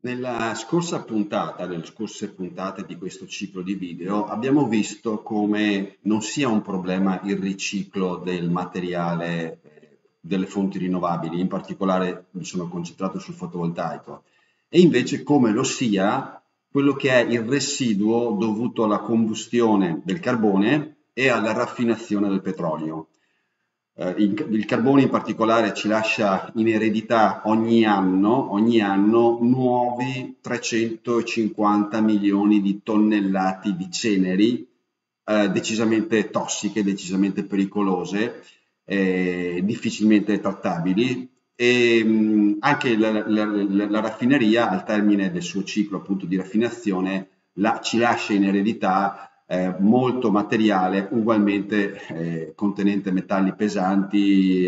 Nella scorsa puntata, nelle scorse puntate di questo ciclo di video, abbiamo visto come non sia un problema il riciclo del materiale delle fonti rinnovabili, in particolare mi sono concentrato sul fotovoltaico, e invece come lo sia quello che è il residuo dovuto alla combustione del carbone e alla raffinazione del petrolio. Il carbone in particolare ci lascia in eredità ogni anno nuovi 350 milioni di tonnellate di ceneri, decisamente tossiche, decisamente pericolose, difficilmente trattabili. E anche la raffineria, al termine del suo ciclo appunto di raffinazione, ci lascia in eredità molto materiale ugualmente contenente metalli pesanti,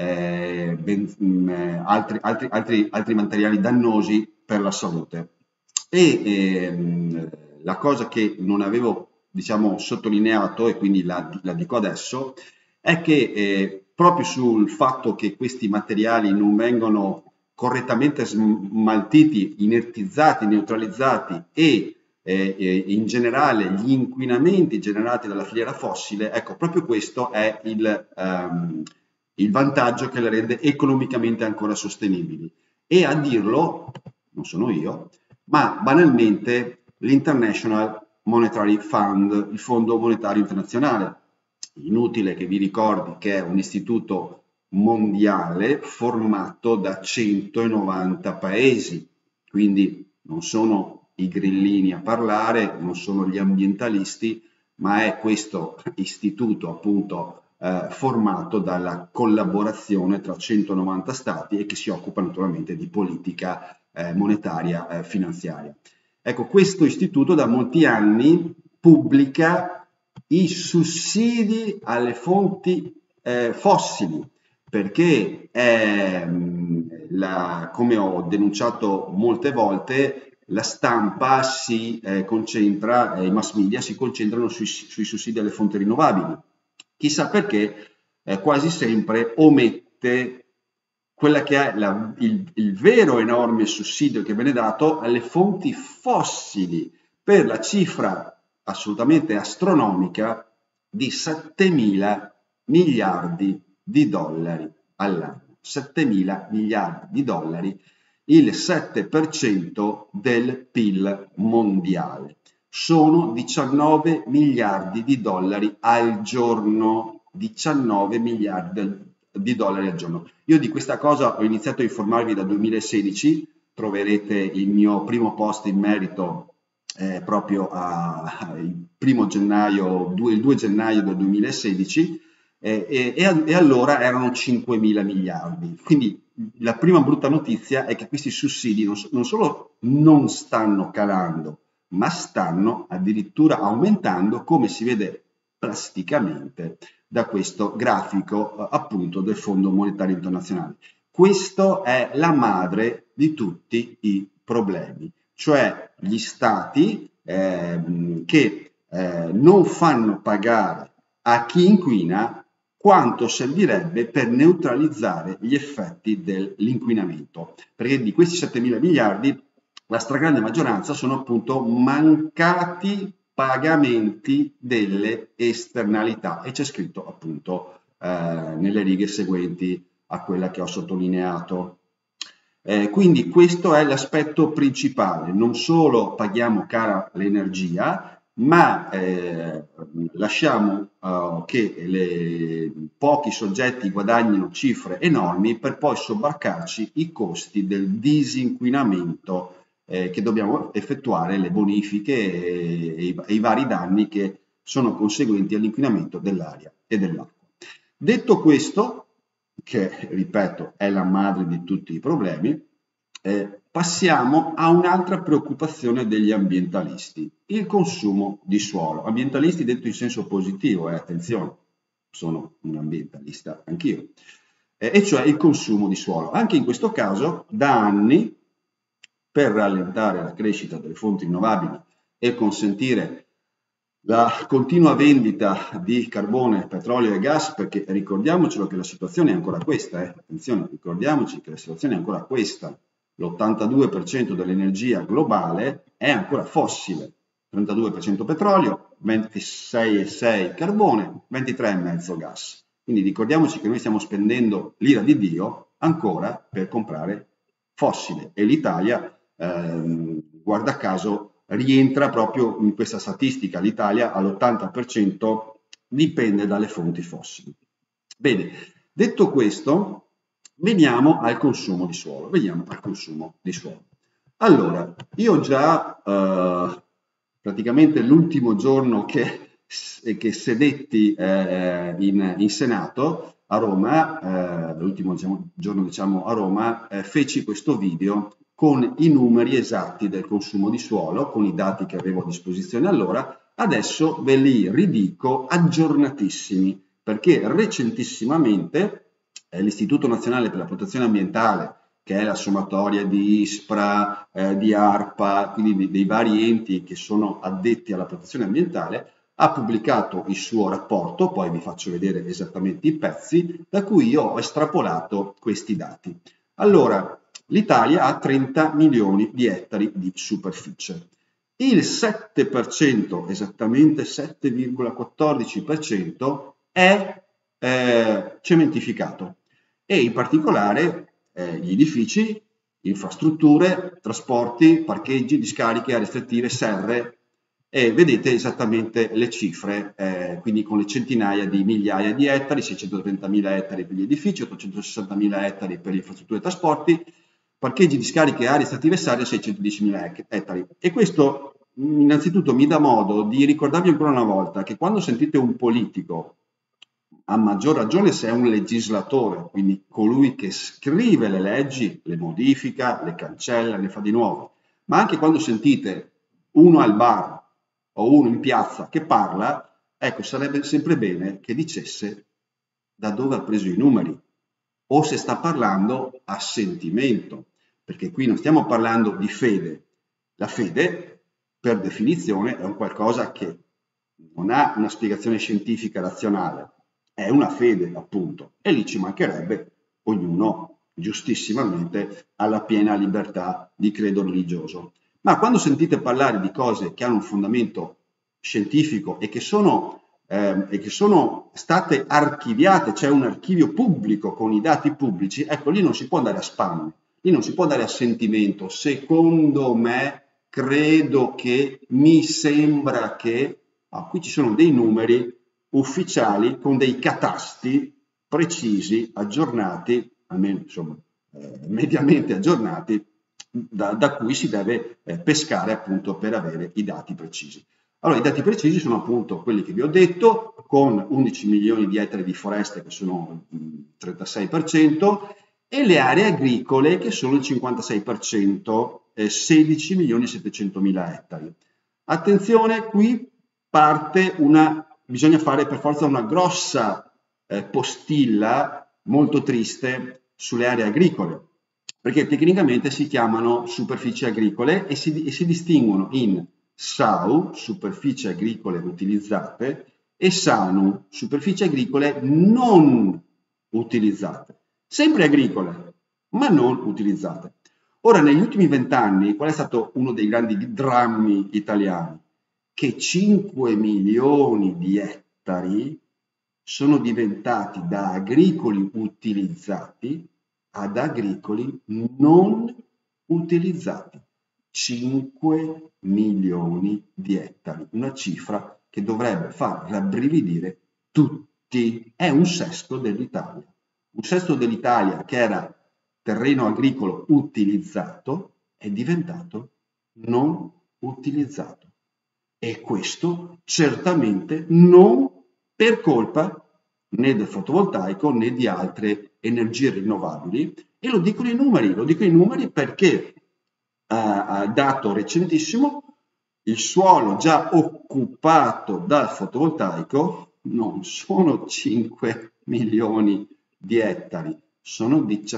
altri materiali dannosi per la salute. E la cosa che non avevo, diciamo, sottolineato, e quindi la dico adesso, è che proprio sul fatto che questi materiali non vengono correttamente smaltiti, inertizzati, neutralizzati e in generale gli inquinamenti generati dalla filiera fossile, ecco, proprio questo è il vantaggio che le rende economicamente ancora sostenibili. E a dirlo, non sono io, ma banalmente l'International Monetary Fund, il Fondo Monetario Internazionale. Inutile che vi ricordi che è un istituto mondiale formato da 190 paesi, quindi non sono i grillini a parlare, non sono gli ambientalisti, ma è questo istituto appunto formato dalla collaborazione tra 190 stati e che si occupa naturalmente di politica monetaria finanziaria. Ecco, questo istituto da molti anni pubblica i sussidi alle fonti fossili, perché come ho denunciato molte volte, la stampa si concentra, i mass media si concentrano sui sussidi alle fonti rinnovabili. Chissà perché quasi sempre omette quella che è il vero enorme sussidio che viene dato alle fonti fossili per la cifra assolutamente astronomica di 7.000 miliardi di dollari all'anno. 7.000 miliardi di dollari, il 7% del PIL mondiale. Sono 19 miliardi di dollari al giorno. 19 miliardi di dollari al giorno. Io di questa cosa ho iniziato a informarvi dal 2016, troverete il mio primo post in merito proprio il 1 gennaio, il 2 gennaio del 2016 e allora erano 5.000 miliardi. Quindi la prima brutta notizia è che questi sussidi non solo non stanno calando, ma stanno addirittura aumentando, come si vede plasticamente da questo grafico appunto del Fondo Monetario Internazionale. Questo è la madre di tutti i problemi, cioè gli stati che non fanno pagare a chi inquina quanto servirebbe per neutralizzare gli effetti dell'inquinamento, perché di questi 7.000 miliardi la stragrande maggioranza sono appunto mancati pagamenti delle esternalità e c'è scritto appunto nelle righe seguenti a quella che ho sottolineato. Quindi questo è l'aspetto principale, non solo paghiamo cara l'energia, ma lasciamo che pochi soggetti guadagnino cifre enormi per poi sobbarcarci i costi del disinquinamento che dobbiamo effettuare, le bonifiche e i vari danni che sono conseguenti all'inquinamento dell'aria e dell'acqua. Detto questo, che ripeto è la madre di tutti i problemi, passiamo a un'altra preoccupazione degli ambientalisti, il consumo di suolo. Ambientalisti detto in senso positivo, attenzione, sono un ambientalista anch'io, e cioè il consumo di suolo. Anche in questo caso, da anni, per rallentare la crescita delle fonti rinnovabili e consentire la continua vendita di carbone, petrolio e gas, perché ricordiamocelo che la situazione è ancora questa, attenzione, ricordiamoci che la situazione è ancora questa, l'82% dell'energia globale è ancora fossile, 32% petrolio, 26,6% carbone, 23,5% gas. Quindi ricordiamoci che noi stiamo spendendo l'ira di Dio ancora per comprare fossile e l'Italia, guarda caso, rientra proprio in questa statistica. L'Italia all'80% dipende dalle fonti fossili. Bene, detto questo, veniamo al consumo di suolo. Allora, io già praticamente l'ultimo giorno che sedetti in Senato a Roma, l'ultimo giorno diciamo a Roma, feci questo video con i numeri esatti del consumo di suolo, con i dati che avevo a disposizione allora. Adesso ve li ridico aggiornatissimi, perché recentissimamente l'Istituto Nazionale per la Protezione Ambientale, che è la sommatoria di ISPRA, di ARPA, quindi dei vari enti che sono addetti alla protezione ambientale, ha pubblicato il suo rapporto, poi vi faccio vedere esattamente i pezzi, da cui io ho estrapolato questi dati. Allora, l'Italia ha 30 milioni di ettari di superficie. Il 7%, esattamente 7,14%, è cementificato e in particolare gli edifici, infrastrutture, trasporti, parcheggi, discariche, aree restrittive, serre, e vedete esattamente le cifre, quindi con le centinaia di migliaia di ettari, 630.000 ettari per gli edifici, 860.000 ettari per le infrastrutture e trasporti, parcheggi, discariche, aree restrittive, serre, 610.000 ettari. E questo innanzitutto mi dà modo di ricordarvi ancora una volta che quando sentite un politico, a maggior ragione se è un legislatore, quindi colui che scrive le leggi, le modifica, le cancella, ne fa di nuovo, ma anche quando sentite uno al bar o uno in piazza che parla, ecco, sarebbe sempre bene che dicesse da dove ha preso i numeri o se sta parlando a sentimento, perché qui non stiamo parlando di fede. La fede, per definizione, è un qualcosa che non ha una spiegazione scientifica razionale, è una fede, appunto, e lì ci mancherebbe, ognuno giustissimamente ha la piena libertà di credo religioso. Ma quando sentite parlare di cose che hanno un fondamento scientifico e che sono state archiviate, c'è un archivio pubblico con i dati pubblici, ecco, lì non si può andare a spamme, lì non si può andare a sentimento, secondo me, credo che, mi sembra che, qui ci sono dei numeri ufficiali con dei catasti precisi, aggiornati, almeno insomma mediamente aggiornati, da cui si deve pescare appunto per avere i dati precisi. Allora, i dati precisi sono appunto quelli che vi ho detto, con 11 milioni di ettari di foreste che sono il 36%, e le aree agricole che sono il 56%, 16 milioni e 700 mila ettari. Attenzione, qui parte bisogna fare per forza una grossa postilla molto triste sulle aree agricole, perché tecnicamente si chiamano superfici agricole e si distinguono in SAU, superfici agricole utilizzate, e SANU, superfici agricole non utilizzate. Sempre agricole, ma non utilizzate. Ora, negli ultimi 20 anni, qual è stato uno dei grandi drammi italiani? Che 5 milioni di ettari sono diventati da agricoli utilizzati ad agricoli non utilizzati. 5 milioni di ettari, una cifra che dovrebbe far rabbrividire tutti. È un sesto dell'Italia. Un sesto dell'Italia che era terreno agricolo utilizzato è diventato non utilizzato. E questo certamente non per colpa né del fotovoltaico né di altre energie rinnovabili, e lo dicono i numeri perché dato recentissimo, il suolo già occupato dal fotovoltaico non sono 5 milioni di ettari, sono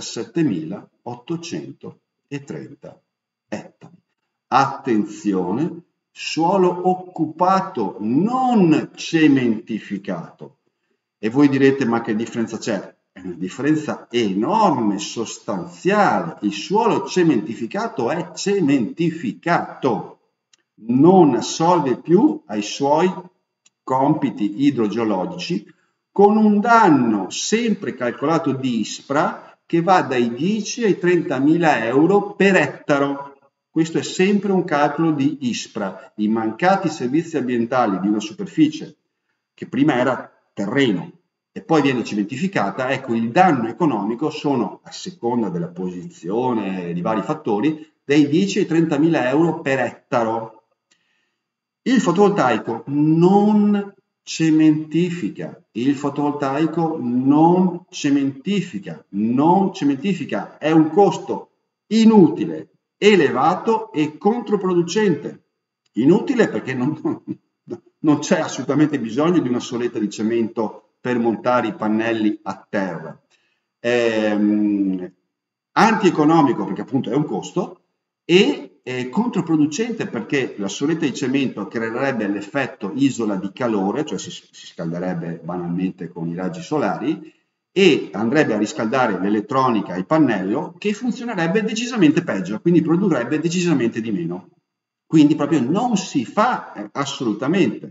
17.830 ettari. Attenzione, suolo occupato, non cementificato. E voi direte, ma che differenza c'è? è una differenza enorme, sostanziale. Il suolo cementificato è cementificato, non assolve più ai suoi compiti idrogeologici, con un danno sempre calcolato di ISPRA che va dai 10 ai 30.000 euro per ettaro. Questo è sempre un calcolo di ISPRA. I mancati servizi ambientali di una superficie che prima era terreno e poi viene cementificata, ecco, il danno economico sono, a seconda della posizione di vari fattori, dai 10 ai 30.000 euro per ettaro. Il fotovoltaico non cementifica, il fotovoltaico non cementifica, è un costo inutile, elevato e controproducente. Inutile perché non c'è assolutamente bisogno di una soletta di cemento per montare i pannelli a terra. Antieconomico perché appunto è un costo e controproducente perché la soletta di cemento creerebbe l'effetto isola di calore, cioè si scalderebbe banalmente con i raggi solari e andrebbe a riscaldare l'elettronica, il pannello, che funzionerebbe decisamente peggio, quindi produrrebbe decisamente di meno. Quindi proprio non si fa assolutamente.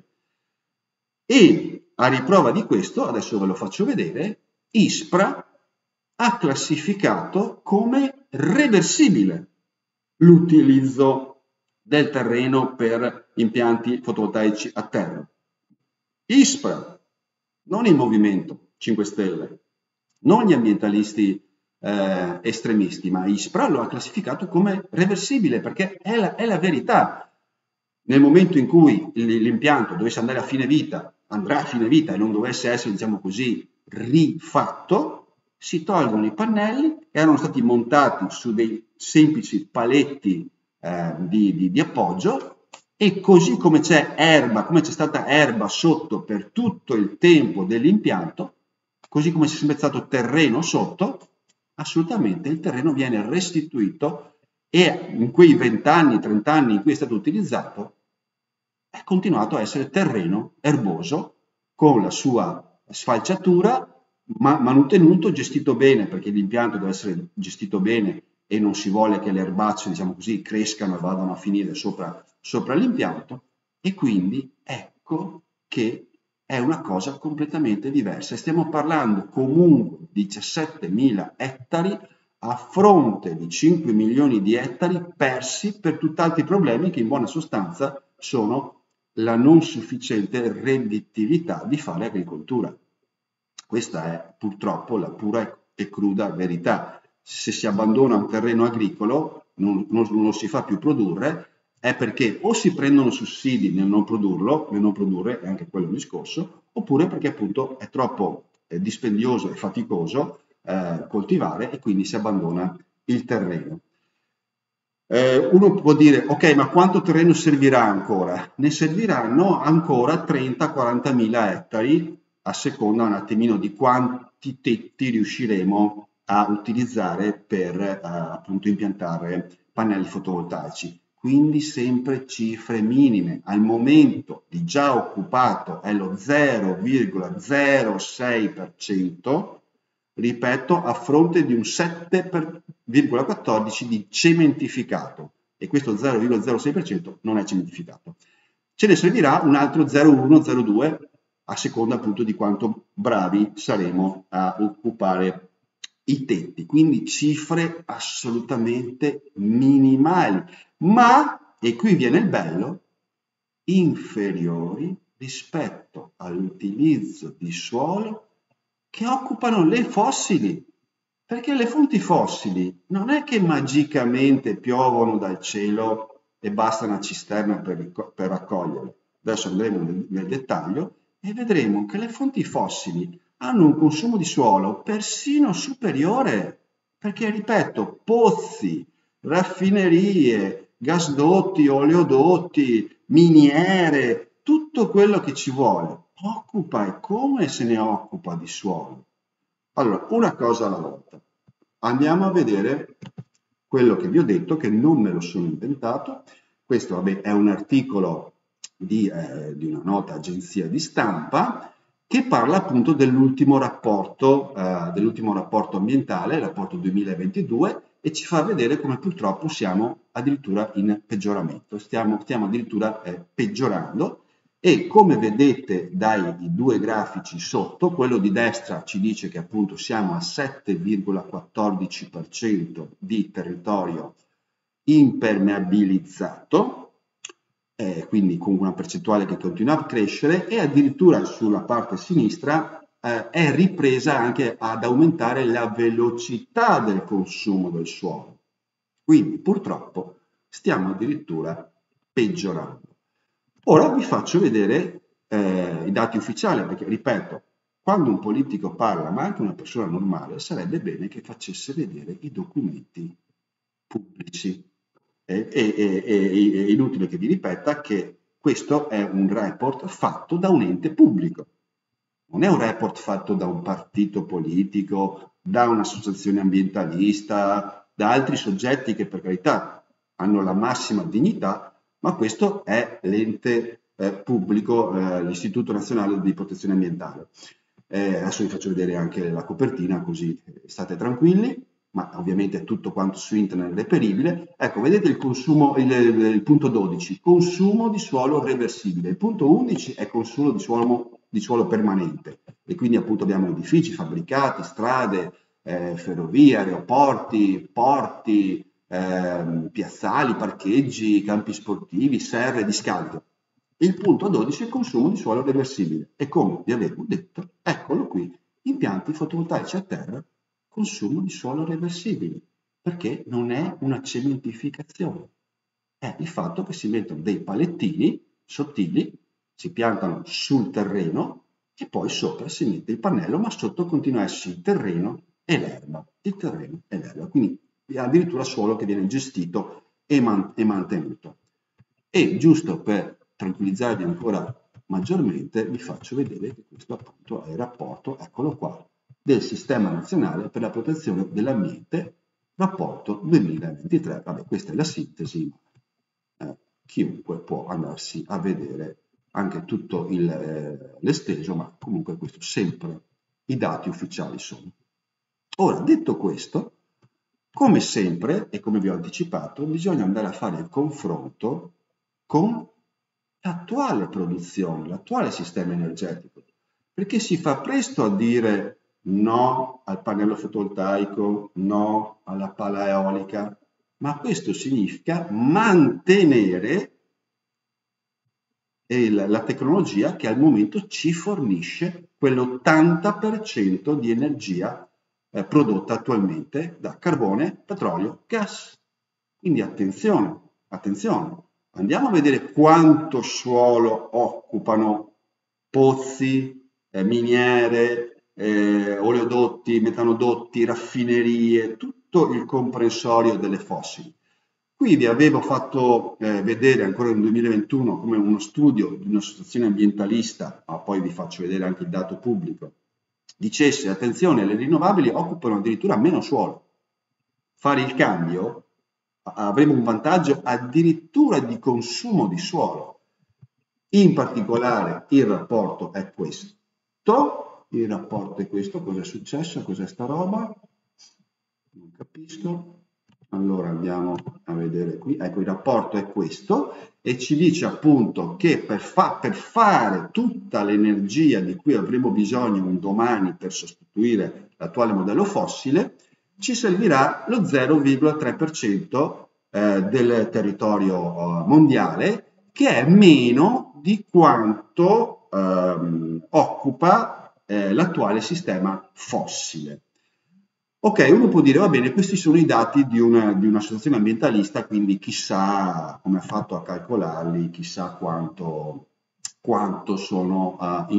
E a riprova di questo, adesso ve lo faccio vedere, ISPRA ha classificato come reversibile l'utilizzo del terreno per impianti fotovoltaici a terra. ISPRA, non il Movimento 5 Stelle, non gli ambientalisti estremisti, ma ISPRA lo ha classificato come reversibile perché è la verità. Nel momento in cui l'impianto dovesse andare a fine vita, andrà a fine vita e non dovesse essere, diciamo così, rifatto, si tolgono i pannelli che erano stati montati su dei semplici paletti di appoggio e così come c'è erba, come c'è stata erba sotto per tutto il tempo dell'impianto, così come c'è sempre stato terreno sotto, assolutamente il terreno viene restituito e in quei 20 anni, 30 anni in cui è stato utilizzato è continuato a essere terreno erboso con la sua sfalciatura, ma manutenuto, gestito bene perché l'impianto deve essere gestito bene e non si vuole che le erbacce, diciamo così, crescano e vadano a finire sopra l'impianto e quindi ecco che è una cosa completamente diversa. Stiamo parlando comunque di 17.000 ettari a fronte di 5 milioni di ettari persi per tutt'altri problemi che in buona sostanza sono la non sufficiente redditività di fare agricoltura. Questa è purtroppo la pura e cruda verità. Se si abbandona un terreno agricolo, non lo si fa più produrre, è perché o si prendono sussidi nel non produrre, è anche quello il discorso, oppure perché appunto è troppo dispendioso e faticoso coltivare e quindi si abbandona il terreno. Uno può dire, ok, ma quanto terreno servirà ancora? Ne serviranno ancora 30-40 mila ettari a seconda un attimino di quanti tetti riusciremo a utilizzare per appunto impiantare pannelli fotovoltaici. Quindi sempre cifre minime. Al momento di già occupato è lo 0,06%, ripeto, a fronte di un 7,14% di cementificato e questo 0,06% non è cementificato. Ce ne servirà un altro 0,1-0,2 a seconda appunto di quanto bravi saremo a occupare i tetti, quindi cifre assolutamente minimali, ma, e qui viene il bello, inferiori rispetto all'utilizzo di suolo che occupano le fossili, perché le fonti fossili non è che magicamente piovono dal cielo e basta una cisterna per raccoglierle. Adesso andremo nel dettaglio e vedremo che le fonti fossili hanno un consumo di suolo persino superiore, perché ripeto, pozzi, raffinerie, gasdotti, oleodotti, miniere, tutto quello che ci vuole occupa e come se ne occupa di suolo. Allora, una cosa alla volta. Andiamo a vedere quello che vi ho detto, che non me lo sono inventato. Questo vabbè, è un articolo di una nota agenzia di stampa che parla appunto dell'ultimo rapporto ambientale, il rapporto 2022, e ci fa vedere come purtroppo siamo addirittura in peggioramento, stiamo addirittura peggiorando. E come vedete dai due grafici sotto, quello di destra ci dice che appunto siamo a 7,14% di territorio impermeabilizzato, quindi con una percentuale che continua a crescere, e addirittura sulla parte sinistra è ripresa anche ad aumentare la velocità del consumo del suolo. Quindi purtroppo stiamo addirittura peggiorando. Ora vi faccio vedere i dati ufficiali, perché ripeto, quando un politico parla, ma anche una persona normale, sarebbe bene che facesse vedere i documenti pubblici. È inutile che vi ripeta che questo è un report fatto da un ente pubblico, non è un report fatto da un partito politico, da un'associazione ambientalista, da altri soggetti che per carità hanno la massima dignità, ma questo è l'ente pubblico, l'Istituto Nazionale di Protezione Ambientale. Adesso vi faccio vedere anche la copertina, così state tranquilli, ma ovviamente è tutto quanto su internet reperibile. Ecco, vedete il consumo, il punto 12, consumo di suolo reversibile. Il punto 11 è consumo di suolo permanente, e quindi appunto abbiamo edifici, fabbricati, strade, ferrovie, aeroporti, porti, piazzali, parcheggi, campi sportivi, serre, discariche. Il punto 12 è il consumo di suolo reversibile, e come vi avevo detto, eccolo qui, impianti fotovoltaici a terra, consumo di suolo reversibile, perché non è una cementificazione, è il fatto che si mettono dei palettini sottili, si piantano sul terreno e poi sopra si mette il pannello, ma sotto continua a esserci il terreno e l'erba, quindi addirittura suolo che viene gestito e mantenuto. E giusto per tranquillizzarvi ancora maggiormente, vi faccio vedere che questo appunto è il rapporto, eccolo qua, del Sistema Nazionale per la Protezione dell'Ambiente, rapporto 2023. Vabbè, questa è la sintesi, chiunque può andarsi a vedere anche tutto l'esteso, ma comunque questo sempre i dati ufficiali sono. Ora, detto questo, come sempre, e come vi ho anticipato, bisogna andare a fare il confronto con l'attuale produzione, l'attuale sistema energetico, perché si fa presto a dire no al pannello fotovoltaico, no alla pala eolica, ma questo significa mantenere la tecnologia che al momento ci fornisce quell'80% di energia prodotta attualmente da carbone, petrolio, gas. Quindi attenzione, attenzione. Andiamo a vedere quanto suolo occupano pozzi, miniere, oleodotti, metanodotti, raffinerie, tutto il comprensorio delle fossili. Qui vi avevo fatto vedere ancora nel 2021 come uno studio di un'associazione ambientalista, ma poi vi faccio vedere anche il dato pubblico, dicesse, attenzione, le rinnovabili occupano addirittura meno suolo. Fare il cambio avremo un vantaggio addirittura di consumo di suolo. In particolare il rapporto è questo. Il rapporto è questo. Cosa è successo? Cos'è sta roba? Non capisco. Allora andiamo a vedere qui. Ecco, il rapporto è questo e ci dice appunto che per fare tutta l'energia di cui avremo bisogno un domani per sostituire l'attuale modello fossile, ci servirà lo 0,3% del territorio mondiale, che è meno di quanto occupa l'attuale sistema fossile. Ok, uno può dire, va bene, questi sono i dati di un'associazione ambientalista, quindi chissà come ha fatto a calcolarli, chissà quanto sono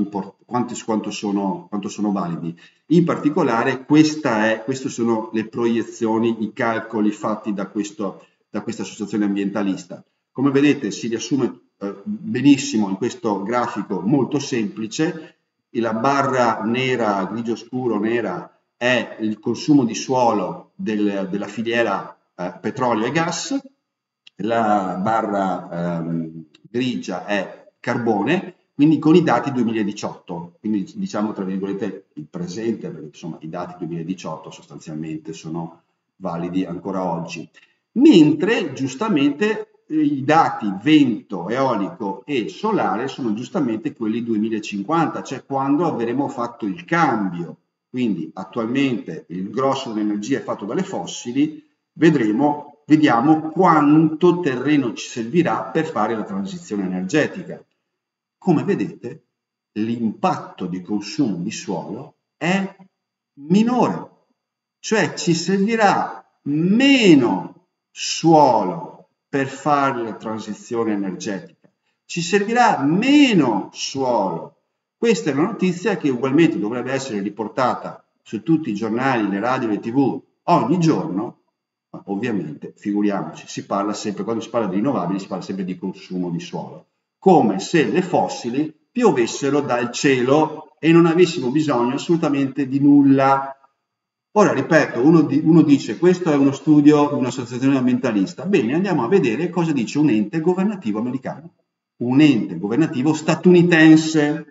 validi. In particolare queste sono le proiezioni, i calcoli fatti da questa associazione ambientalista. Come vedete si riassume benissimo in questo grafico molto semplice. La barra nera, grigio scuro nera, è il consumo di suolo della filiera petrolio e gas, la barra grigia è carbone, quindi con i dati 2018, quindi diciamo tra virgolette il presente, perché insomma i dati 2018 sostanzialmente sono validi ancora oggi. Mentre giustamente i dati vento, eolico e solare sono giustamente quelli 2050, cioè quando avremo fatto il cambio. Quindi attualmente il grosso dell'energia è fatto dalle fossili, vediamo quanto terreno ci servirà per fare la transizione energetica. Come vedete, l'impatto di consumo di suolo è minore, cioè ci servirà meno suolo per fare la transizione energetica, ci servirà meno suolo. Questa è una notizia che ugualmente dovrebbe essere riportata su tutti i giornali, le radio, le tv ogni giorno, ma ovviamente, figuriamoci, quando si parla di rinnovabili si parla sempre di consumo di suolo, come se le fossili piovessero dal cielo e non avessimo bisogno assolutamente di nulla. Ora, ripeto, uno dice questo è uno studio di un'associazione ambientalista. Bene, andiamo a vedere cosa dice un ente governativo americano, un ente governativo statunitense.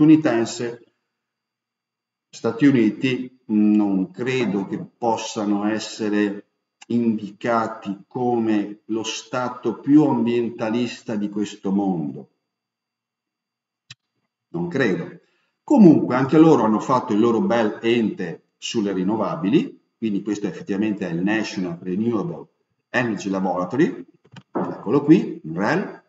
Stati Uniti non credo che possano essere indicati come lo stato più ambientalista di questo mondo. Non credo. Comunque anche loro hanno fatto il loro bel ente sulle rinnovabili, quindi questo effettivamente è il National Renewable Energy Laboratory, eccolo qui, REL,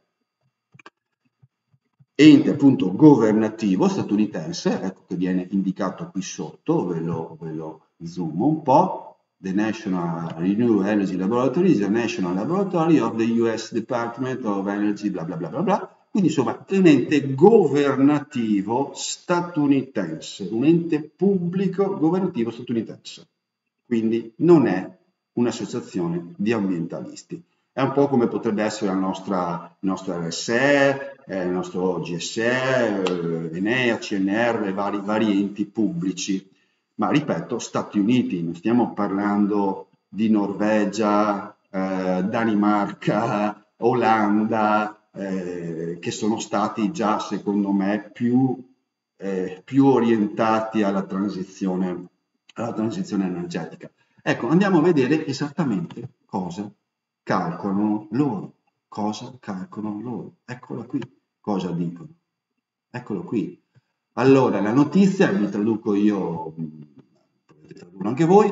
ente appunto governativo statunitense, ecco che viene indicato qui sotto, ve lo zoom un po'. The National Renewable Energy Laboratory is a national laboratory of the US Department of Energy, bla bla bla bla bla. Quindi insomma è un ente governativo statunitense, un ente pubblico governativo statunitense, quindi non è un'associazione di ambientalisti. È un po' come potrebbe essere il nostro RSE, il nostro GSE, Enea, CNR, vari enti pubblici. Ma ripeto, Stati Uniti, non stiamo parlando di Norvegia, Danimarca, Olanda, che sono stati già, secondo me, più orientati alla transizione energetica. Ecco, andiamo a vedere esattamente cosa calcolano loro. Eccola qui, cosa dicono. Eccolo qui. Allora, la notizia, vi traduco io, potete tradurlo anche voi,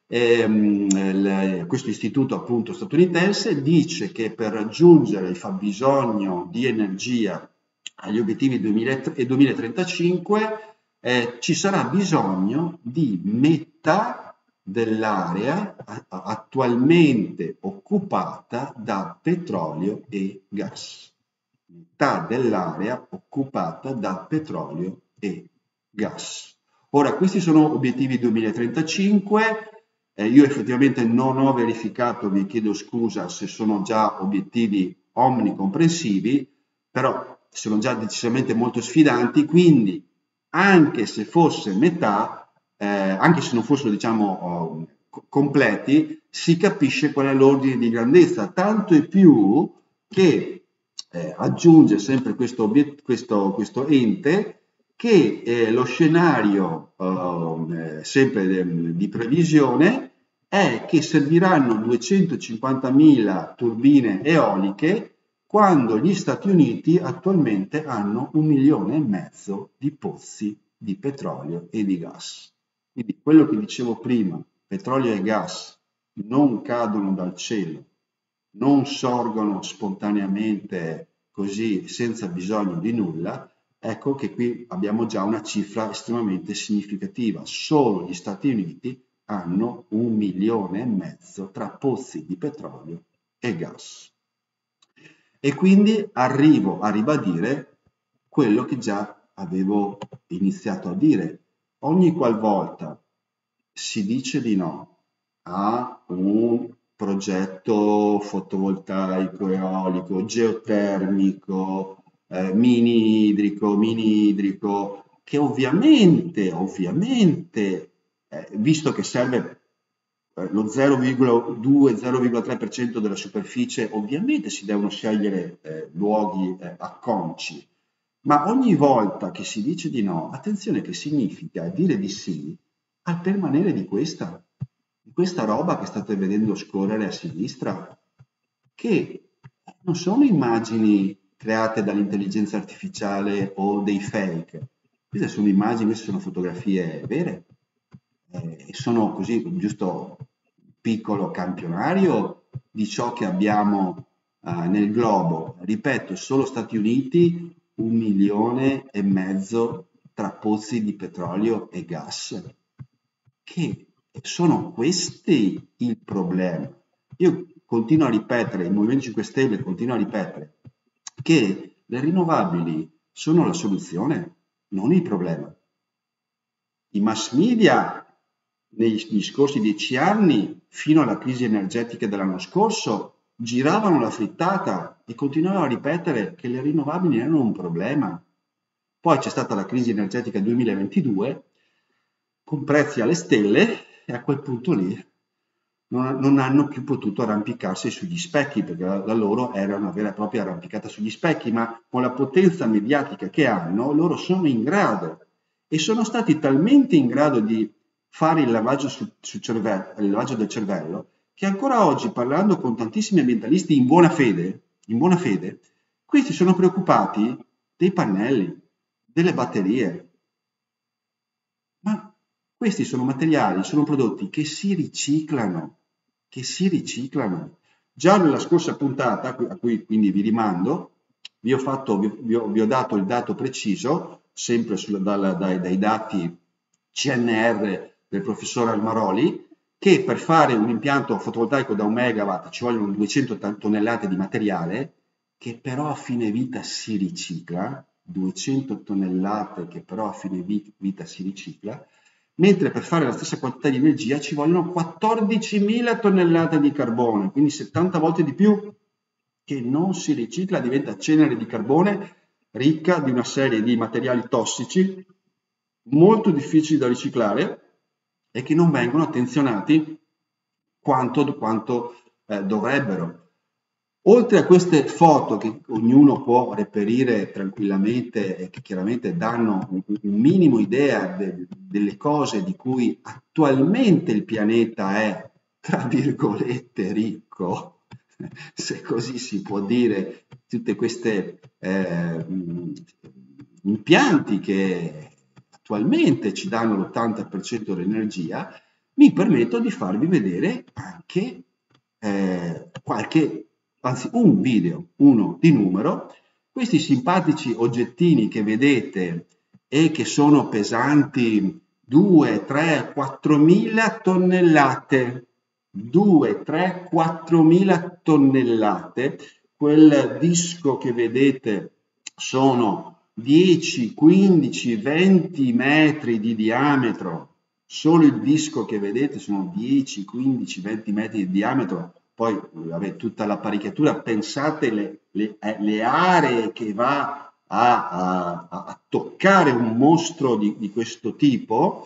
questo istituto appunto statunitense dice che per raggiungere il fabbisogno di energia agli obiettivi 2035 ci sarà bisogno di metà dell'area attualmente occupata da petrolio e gas. Metà dell'area occupata da petrolio e gas. Ora, questi sono obiettivi 2035, io effettivamente non ho verificato, vi chiedo scusa se sono già obiettivi omnicomprensivi, però sono già decisamente molto sfidanti, quindi anche se fosse metà, anche se non fossero diciamo completi, si capisce qual è l'ordine di grandezza, tanto e più che aggiunge sempre questo ente che lo scenario sempre di previsione è che serviranno 250.000 turbine eoliche quando gli Stati Uniti attualmente hanno 1,5 milioni di pozzi di petrolio e di gas. Quindi quello che dicevo prima, petrolio e gas non cadono dal cielo, non sorgono spontaneamente così senza bisogno di nulla, ecco che qui abbiamo già una cifra estremamente significativa. Solo gli Stati Uniti hanno 1,5 milioni tra pozzi di petrolio e gas. E quindi arrivo a ribadire quello che già avevo iniziato a dire. Ogni qualvolta si dice di no a un progetto fotovoltaico, eolico, geotermico, mini idrico, che ovviamente, visto che serve lo 0,2-0,3% della superficie, ovviamente si devono scegliere luoghi acconci, Ma ogni volta che si dice di no, attenzione che significa dire di sì al permanere di questa roba che state vedendo scorrere a sinistra, che non sono immagini create dall'intelligenza artificiale o dei fake, queste sono immagini, queste sono fotografie vere, e sono così giusto un piccolo campionario di ciò che abbiamo nel globo. Ripeto, solo Stati Uniti 1,5 milioni tra pozzi di petrolio e gas, che sono questi il problema. Io continuo a ripetere, il Movimento 5 Stelle continua a ripetere che le rinnovabili sono la soluzione, non il problema. I mass media negli scorsi 10 anni, fino alla crisi energetica dell'anno scorso, giravano la frittata e continuavano a ripetere che le rinnovabili erano un problema. Poi c'è stata la crisi energetica 2022 con prezzi alle stelle e a quel punto lì non hanno più potuto arrampicarsi sugli specchi, perché la loro era una vera e propria arrampicata sugli specchi, ma con la potenza mediatica che hanno, loro sono in grado e sono stati talmente in grado di fare il lavaggio, il lavaggio del cervello, che ancora oggi, parlando con tantissimi ambientalisti in buona fede, questi sono preoccupati dei pannelli, delle batterie. Ma questi sono materiali, sono prodotti che si riciclano, Già nella scorsa puntata, a cui quindi vi rimando, vi ho dato il dato preciso, sempre dai dati CNR del professor Almaroli, che per fare un impianto fotovoltaico da 1 megawatt ci vogliono 200 tonnellate di materiale, che però a fine vita si ricicla, 200 tonnellate che però a fine vita si ricicla, mentre per fare la stessa quantità di energia ci vogliono 14.000 tonnellate di carbone, quindi 70 volte di più, che non si ricicla, diventa cenere di carbone ricca di una serie di materiali tossici molto difficili da riciclare e che non vengono attenzionati quanto dovrebbero. Oltre a queste foto che ognuno può reperire tranquillamente e che chiaramente danno un minimo idea delle cose di cui attualmente il pianeta è, tra virgolette, ricco, se così si può dire, tutte queste impianti che attualmente ci danno l'80% dell'energia, mi permetto di farvi vedere anche un video, uno di numero, questi simpatici oggettini che vedete e che sono pesanti 2, 3, 4.000 tonnellate, 2, 3, 4.000 tonnellate, quel disco che vedete sono 10, 15, 20 metri di diametro, solo il disco che vedete sono 10, 15, 20 metri di diametro, poi vabbè, tutta l'apparecchiatura, pensate le aree che va a toccare un mostro di questo tipo,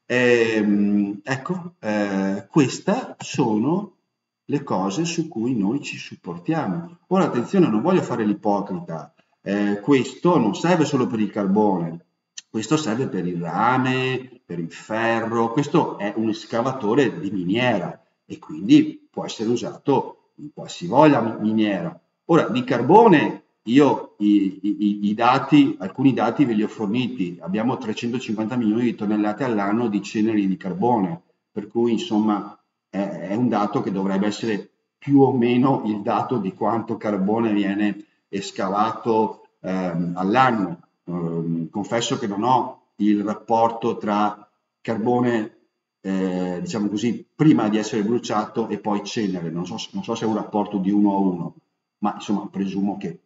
ecco, queste sono le cose su cui noi ci supportiamo. Ora attenzione, non voglio fare l'ipocrita, questo non serve solo per il carbone, questo serve per il rame, per il ferro, questo è un escavatore di miniera e quindi può essere usato in qualsivoglia miniera. Ora, di carbone io alcuni dati ve li ho forniti, abbiamo 350 milioni di tonnellate all'anno di ceneri di carbone, per cui insomma è un dato che dovrebbe essere più o meno il dato di quanto carbone viene escavato all'anno. Confesso che non ho il rapporto tra carbone diciamo così, prima di essere bruciato e poi cenere. Non so se è un rapporto di 1 a 1, ma insomma presumo che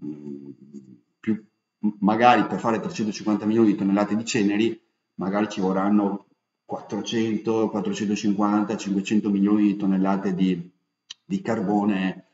magari per fare 350 milioni di tonnellate di ceneri, magari ci vorranno 400, 450, 500 milioni di tonnellate di carbone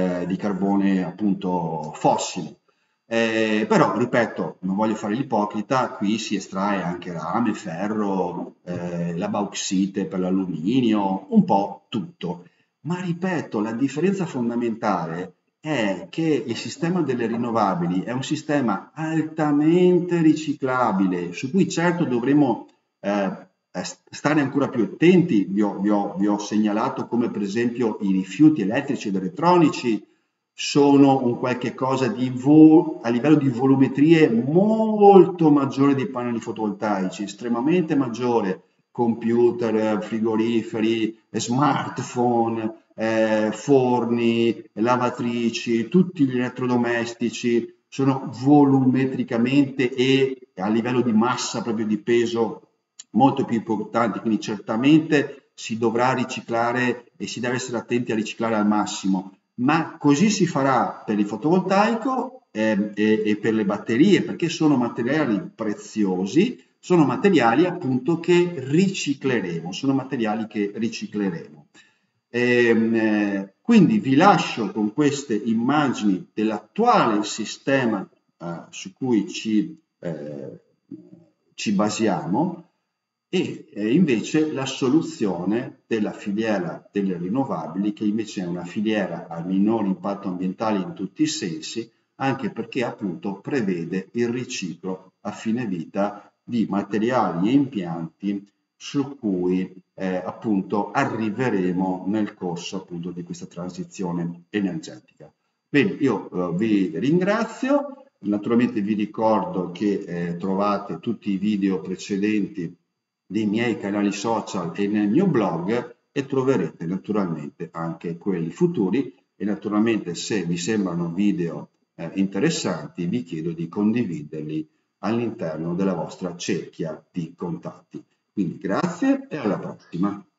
appunto fossile. Però, ripeto, non voglio fare l'ipocrita, qui si estrae anche rame, ferro, la bauxite per l'alluminio, un po' tutto. Ma ripeto, la differenza fondamentale è che il sistema delle rinnovabili è un sistema altamente riciclabile, su cui certo dovremo stare ancora più attenti. Vi ho segnalato come per esempio i rifiuti elettrici ed elettronici sono un qualche cosa a livello di volumetrie molto maggiore dei pannelli fotovoltaici, estremamente maggiore. Computer, frigoriferi, smartphone, forni, lavatrici, tutti gli elettrodomestici sono volumetricamente e a livello di massa, proprio di peso, molto più importanti, quindi certamente si dovrà riciclare e si deve essere attenti a riciclare al massimo, ma così si farà per il fotovoltaico e per le batterie, perché sono materiali preziosi, sono materiali appunto che ricicleremo, sono materiali che ricicleremo. Quindi vi lascio con queste immagini dell'attuale sistema su cui ci basiamo e invece la soluzione della filiera delle rinnovabili, che invece è una filiera a minor impatto ambientale in tutti i sensi, anche perché appunto prevede il riciclo a fine vita di materiali e impianti su cui appunto arriveremo nel corso appunto di questa transizione energetica. Bene, io vi ringrazio, naturalmente vi ricordo che trovate tutti i video precedenti dei miei canali social e nel mio blog e troverete naturalmente anche quelli futuri e naturalmente se vi sembrano video interessanti vi chiedo di condividerli all'interno della vostra cerchia di contatti. Quindi grazie e alla prossima.